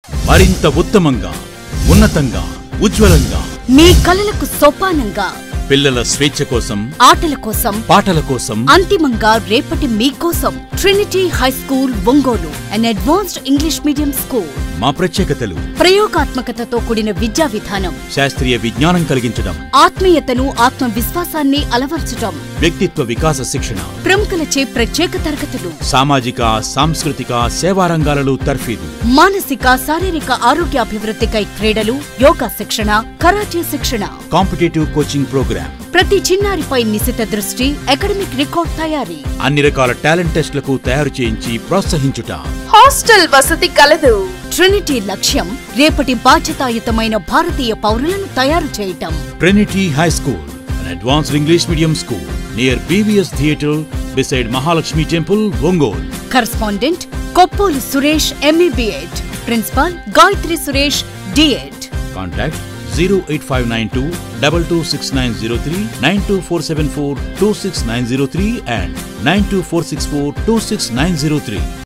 మరింత ఉత్తమంగా, ఉన్నతంగా, ఉజ్వలంగా మీ కలలకు సోపానంగా పిల్లల స్వేచ్ఛ కోసం, ఆటల కోసం, పాటల కోసం, అంతిమంగా రేపటి మీకోసం Trinity High School Ongole, an advanced English medium school. మా ప్రత్యేకతలు: ప్రయోగాత్మకతతో కూడిన విద్యా విధానం, శాస్త్రీయ విజ్ఞానం కలిగించడం, ఆత్మీయతను, ఆత్మవిశ్వాసాన్ని అలవర్చడం, వ్యక్తిత్వ వికాస శిక్షణ, ప్రముఖులచే ప్రత్యేక తరగతులు, సామాజిక, సాంస్కృతిక, సేవా రంగాలలో తర్ఫీదు, మానసిక, శారీరక ఆరోగ్యాభివృద్ధికై క్రీడలు, యోగా శిక్షణ, కరాటే శిక్షణ, కాంపిటేటివ్ కోచింగ్ ప్రోగ్రామ్, ప్రతి చిన్నారిపై నిశిత దృష్టి, అకాడమిక్ రికార్డ్ తయారీ, అన్ని రకాల టాలెంట్ టెస్టులకు తయారు చేయించి ప్రోత్సహించుట. హాస్టల్ వసతి కలదు. ట్రినిటీ లక్ష్యం రేపటి బాధ్యతాయుతమైన భారతీయ పౌరులను తయారు చేయటం. Trinity High School, an advanced English medium school near BVS Theatre beside Mahalakshmi Temple, Ongole. Correspondent Koppolu Suresh, MA B.Ed. Principal Gayatri Suresh, D.Ed. Contact 08592 226903, 92474 26903 and 92464 26903.